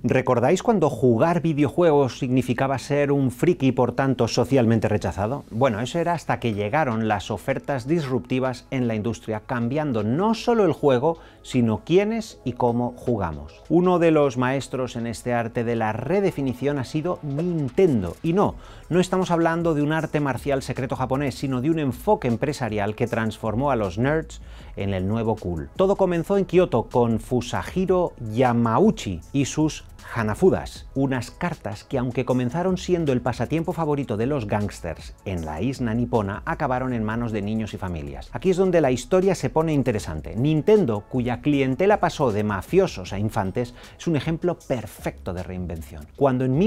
¿Recordáis cuando jugar videojuegos significaba ser un friki y por tanto socialmente rechazado? Bueno, eso era hasta que llegaron las ofertas disruptivas en la industria, cambiando no solo el juego, sino quiénes y cómo jugamos. Uno de los maestros en este arte de la redefinición ha sido Nintendo. Y no estamos hablando de un arte marcial secreto japonés, sino de un enfoque empresarial que transformó a los nerds en el nuevo cool. Todo comenzó en Kioto con Fusajiro Yamauchi y sus Hanafudas, unas cartas que, aunque comenzaron siendo el pasatiempo favorito de los gángsters en la isla nipona, acabaron en manos de niños y familias. Aquí es donde la historia se pone interesante. Nintendo, cuya clientela pasó de mafiosos a infantes, es un ejemplo perfecto de reinvención. Cuando en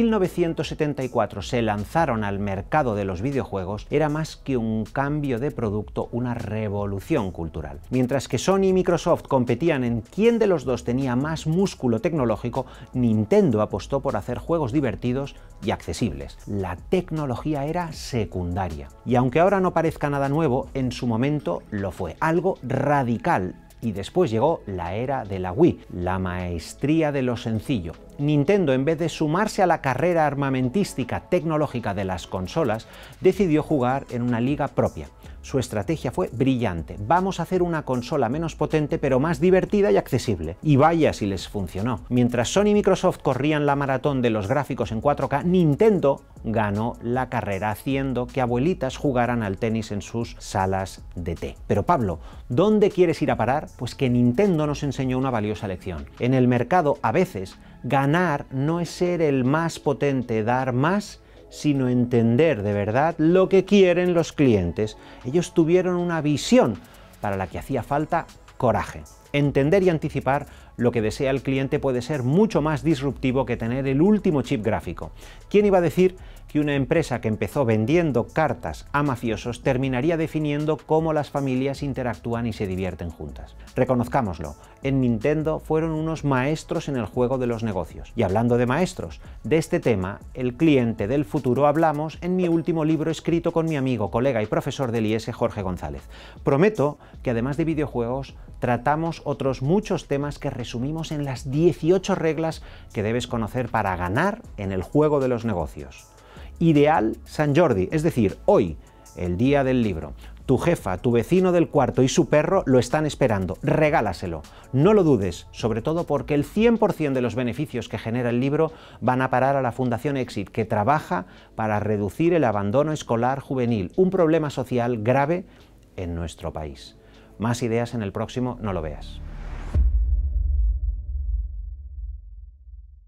1974 se lanzaron al mercado de los videojuegos, era más que un cambio de producto, una revolución cultural. Mientras que Sony y Microsoft competían en quién de los dos tenía más músculo tecnológico, Nintendo apostó por hacer juegos divertidos y accesibles. La tecnología era secundaria. Y aunque ahora no parezca nada nuevo, en su momento lo fue. Algo radical. Y después llegó la era de la Wii, la maestría de lo sencillo. Nintendo, en vez de sumarse a la carrera armamentística tecnológica de las consolas, decidió jugar en una liga propia. Su estrategia fue brillante. Vamos a hacer una consola menos potente pero más divertida y accesible. Y vaya si les funcionó. Mientras Sony y Microsoft corrían la maratón de los gráficos en 4K, Nintendo ganó la carrera haciendo que abuelitas jugaran al tenis en sus salas de té. Pero Pablo, ¿dónde quieres ir a parar? Pues que Nintendo nos enseñó una valiosa lección. En el mercado, a veces, ganar no es ser el más potente, dar más, sino entender de verdad lo que quieren los clientes. Ellos tuvieron una visión para la que hacía falta coraje. Entender y anticipar lo que desea el cliente puede ser mucho más disruptivo que tener el último chip gráfico. ¿Quién iba a decir que una empresa que empezó vendiendo cartas a mafiosos terminaría definiendo cómo las familias interactúan y se divierten juntas? Reconozcámoslo, en Nintendo fueron unos maestros en el juego de los negocios. Y hablando de maestros, de este tema, el cliente del futuro, hablamos en mi último libro escrito con mi amigo, colega y profesor del IES, Jorge González. Prometo que además de videojuegos, tratamos otros muchos temas que resumimos en las 18 reglas que debes conocer para ganar en el juego de los negocios. Ideal Sant Jordi, es decir, hoy, el día del libro. Tu jefa, tu vecino del cuarto y su perro lo están esperando. Regálaselo. No lo dudes, sobre todo porque el 100% de los beneficios que genera el libro van a parar a la Fundación Exit, que trabaja para reducir el abandono escolar juvenil, un problema social grave en nuestro país. Más ideas en el próximo No lo veas.